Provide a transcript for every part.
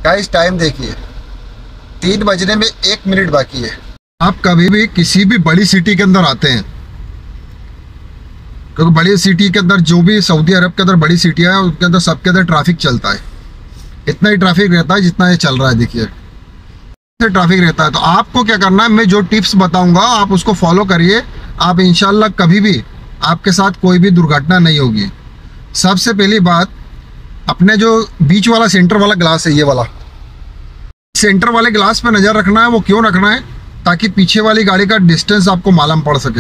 Guys time देखिए, 3 बजने में 1 मिनट बाकी है। आप कभी भी किसी भी बड़ी सिटी के अंदर आते हैं, क्योंकि बड़ी सिटी के अंदर जो भी सऊदी अरब के अंदर बड़ी सिटियाँ हैं उनके अंदर सबके अंदर ट्रैफिक चलता है। इतना ही ट्रैफिक रहता है जितना ये चल रहा है। देखिए ट्रैफिक रहता है। तो आपको क्या करना है, मैं जो टिप्स बताऊंगा आप उसको फॉलो करिए। आप इंशाल्लाह कभी भी आपके साथ कोई भी दुर्घटना नहीं होगी। सबसे पहली बात, अपने जो बीच वाला सेंटर वाला ग्लास है, ये वाला सेंटर वाले ग्लास पे नज़र रखना है। वो क्यों रखना है? ताकि पीछे वाली गाड़ी का डिस्टेंस आपको मालूम पड़ सके।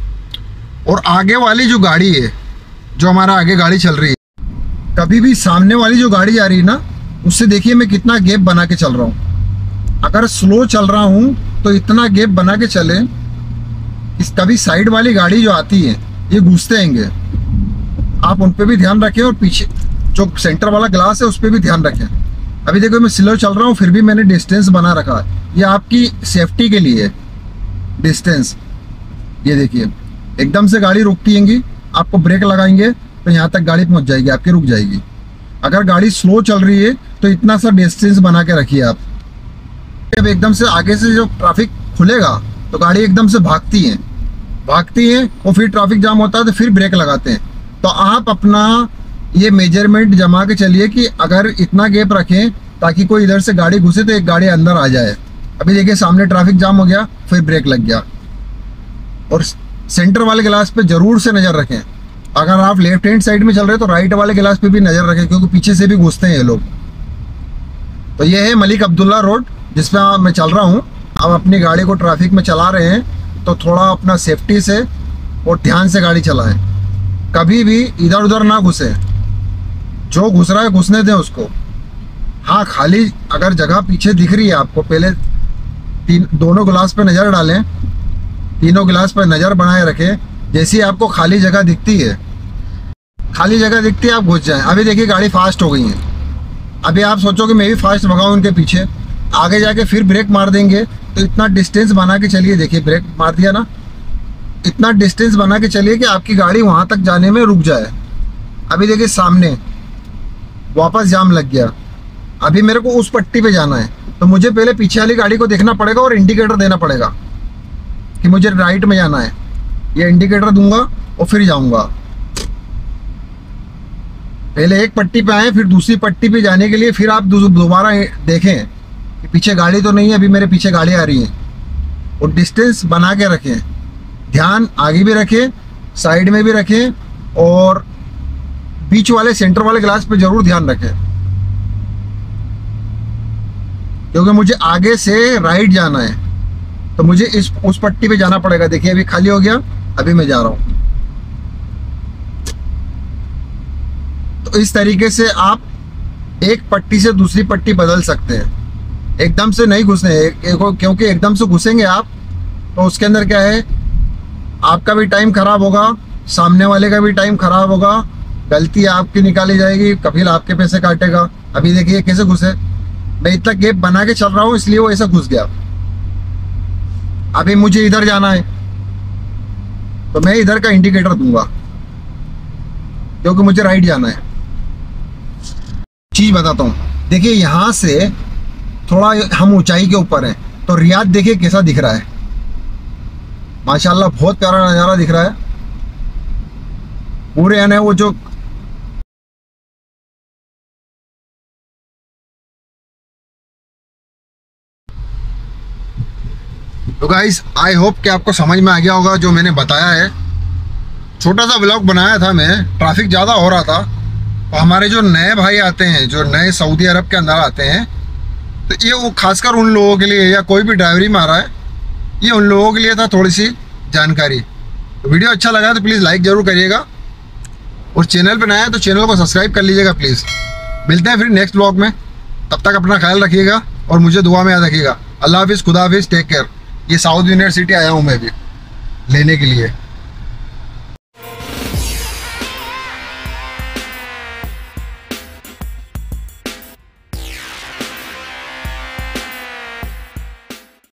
और आगे वाली जो गाड़ी है, जो हमारा आगे गाड़ी चल रही है, कभी भी सामने वाली जो गाड़ी आ रही है ना, उससे देखिए मैं कितना गैप बना के चल रहा हूँ। अगर स्लो चल रहा हूँ तो इतना गैप बना के चले, कभी साइड वाली गाड़ी जो आती है ये घुसते हैंगे, आप उन पे भी ध्यान रखें। और पीछे जो सेंटर वाला ग्लास है उस पर भी ध्यान रखें। अभी देखो मैं स्लो चल रहा हूँ फिर भी मैंने डिस्टेंस बना रखा है। ये आपकी सेफ्टी के लिए डिस्टेंस। ये देखिए एकदम से गाड़ी रुकती हैंगी, आपको ब्रेक लगाएंगे तो यहाँ तक गाड़ी पहुँच जाएगी, आपकी रुक जाएगी। अगर गाड़ी स्लो चल रही है तो इतना सा डिस्टेंस बना के रखिए आप। जब एकदम से आगे से जो ट्रैफिक खुलेगा तो गाड़ी एकदम से भागती है और फिर ट्रैफिक जाम होता है तो फिर ब्रेक लगाते हैं। तो आप अपना ये मेजरमेंट जमा के चलिए कि अगर इतना गैप रखें ताकि कोई इधर से गाड़ी घुसे तो एक गाड़ी अंदर आ जाए। अभी देखिए सामने ट्रैफिक जाम हो गया, फिर ब्रेक लग गया। और सेंटर वाले गिलास पे जरूर से नज़र रखें। अगर आप लेफ्ट हैंड साइड में चल रहे हैं तो राइट वाले गिलास पे भी नज़र रखें, क्योंकि पीछे से भी घुसते हैं ये लोग। तो ये है मलिक अब्दुल्ला रोड जिस पे मैं चल रहा हूँ। आप अपनी गाड़ी को ट्रैफिक में चला रहे हैं तो थोड़ा अपना सेफ्टी से और ध्यान से गाड़ी चलाएं। कभी भी इधर उधर ना घुसे, जो घुस रहा है घुसने दें उसको। हाँ, खाली अगर जगह पीछे दिख रही है आपको, पहले दोनों गिलास पे नज़र डालें, तीनों गिलास पर नज़र बनाए रखें। जैसी आपको खाली जगह दिखती है आप घुस जाएं। अभी देखिए गाड़ी फास्ट हो गई है। अभी आप सोचो कि मैं भी फास्ट भगाऊं उनके पीछे, आगे जाके फिर ब्रेक मार देंगे। तो इतना डिस्टेंस बना के चलिए। देखिए ब्रेक मार दिया ना, इतना डिस्टेंस बना के चलिए कि आपकी गाड़ी वहाँ तक जाने में रुक जाए। अभी देखिए सामने वापस जाम लग गया। अभी मेरे को उस पट्टी पे जाना है तो मुझे पहले पीछे वाली गाड़ी को देखना पड़ेगा और इंडिकेटर देना पड़ेगा कि मुझे राइट में जाना है। ये इंडिकेटर दूंगा और फिर जाऊंगा। पहले एक पट्टी पे आए, फिर दूसरी पट्टी पे जाने के लिए फिर आप दोबारा देखें कि पीछे गाड़ी तो नहीं है। अभी मेरे पीछे गाड़ी आ रही है। और डिस्टेंस बना के रखें, ध्यान आगे भी रखें, साइड में भी रखें, और बीच वाले सेंटर वाले ग्लास पे जरूर ध्यान रखें, क्योंकि मुझे आगे से राइट जाना है तो मुझे उस पट्टी पे जाना पड़ेगा। देखिए अभी खाली हो गया, अभी मैं जा रहा हूं। तो इस तरीके से आप एक पट्टी से दूसरी पट्टी बदल सकते हैं। एकदम से नहीं घुसने, क्योंकि एकदम से घुसेंगे आप तो उसके अंदर क्या है, आपका भी टाइम खराब होगा, सामने वाले का भी टाइम खराब होगा, गलती आपकी निकाली जाएगी, कभी आपके पैसे काटेगा। अभी देखिए कैसे घुसे, मैं इतना गैप बना के चल रहा हूँ इसलिए वो ऐसा घुस गया। अभी मुझे इधर जाना है तो मैं इधर का इंडिकेटर दूंगा क्योंकि मुझे राइट जाना है। चीज बताता हूँ, देखिए यहाँ से थोड़ा हम ऊंचाई के ऊपर हैं तो रियाद देखिए कैसा दिख रहा है। माशाल्लाह बहुत प्यारा नज़ारा दिख रहा है। पूरे यानी वो जो तो गाइस आई होप कि आपको समझ में आ गया होगा जो मैंने बताया है। छोटा सा व्लॉग बनाया था मैं, ट्रैफिक ज़्यादा हो रहा था। तो हमारे जो नए भाई आते हैं, जो नए सऊदी अरब के अंदर आते हैं, तो ये वो खासकर उन लोगों के लिए, या कोई भी ड्राइवरी में आ रहा है, ये उन लोगों के लिए था थोड़ी सी जानकारी। तो वीडियो अच्छा लगा तो प्लीज़ लाइक ज़रूर करिएगा, और चैनल पर नया है तो चैनल को सब्सक्राइब कर लीजिएगा प्लीज़। मिलते हैं फिर नेक्स्ट व्लॉग में, तब तक अपना ख्याल रखिएगा और मुझे दुआ में याद रखिएगा। अल्लाह हाफिज़, खुदा हाफिज़, टेक केयर। ये साउथ यूनिवर्सिटी आया हूँ मैं भी लेने के लिए।